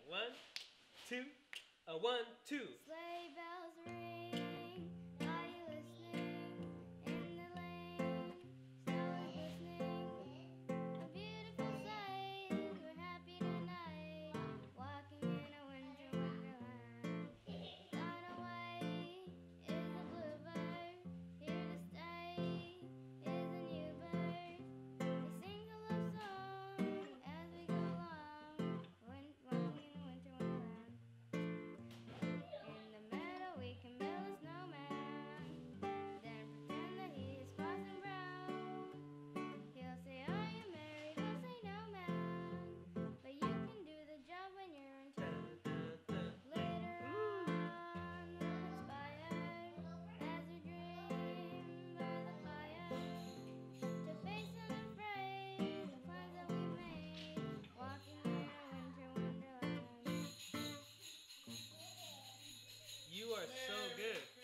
1, 2, 1, 2. Sleigh bells ring, are you listening? In the lane, snow is glistening. A beautiful sight, we're happy tonight, walking in a winter wonderland. Gone away is a bluebird, here to stay is a new bird. We sing a love song as we go along, walking in a winter wonderland. In the meadow we can build a snowman, then pretend that he is Parson Brown. He'll say, are you married? We'll say, no, man, but you can do the job when you're in town. Later on we'll inspire as we dream by the fire, to face unafraid the plans that we made, walking in a winter wonderland. You are so good.